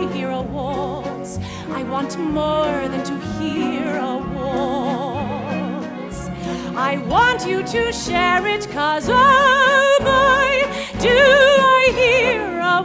hear a waltz. I want more than to hear a waltz. I want you to share it, 'cause oh boy, do I hear a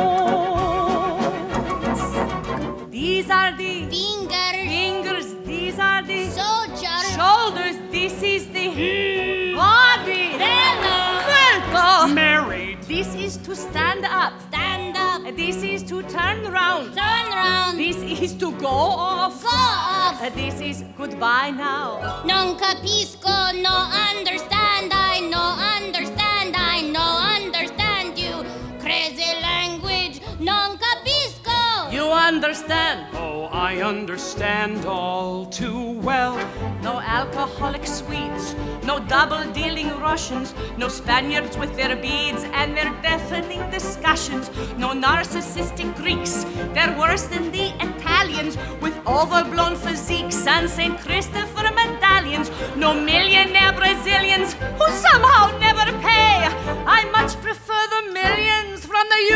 waltz. These are the fingers, these are the shoulders, this is the body. Errico. Married. This is to stand up. This is to turn round. This is to go off. This is goodbye now. Non capisco, no understand, I no understand, I no understand you. Crazy language, non capisco. You understand? Oh, I understand all too well. No alcoholic Swedes, no double-dealing Russians, no Spaniards with their beads and their deafening discussions, no narcissistic Greeks, they're worse than the Italians, with overblown physiques and St. Christopher medallions, no millionaire Brazilians who somehow never pay. I much prefer the millions from the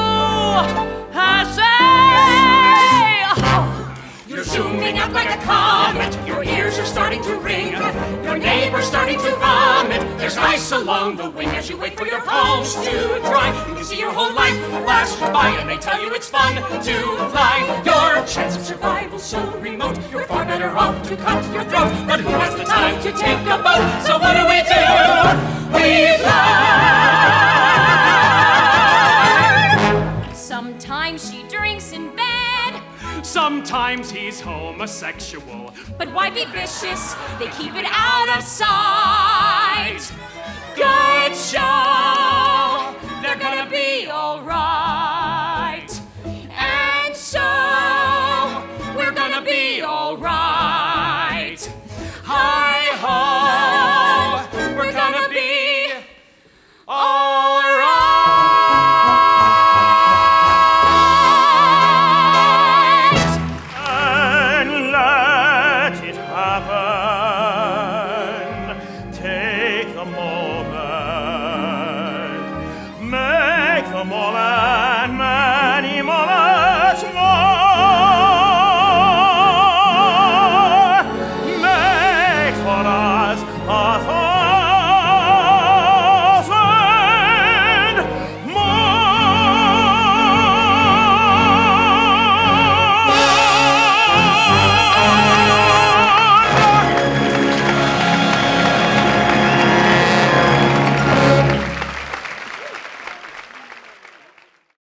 USA. You're zooming out like a comet. Your ears are starting to ring. Your neighbor's starting to vomit. There's ice along the wing as you wait for your palms to dry. You can see your whole life flash by, and they tell you it's fun to fly. Your chance of survival so remote. You're far better off to cut your throat. But who has the time to take a boat? So what do? We fly. Sometimes she drinks in bed. Sometimes he's homosexual. But why be vicious? They keep it out of sight. Good show!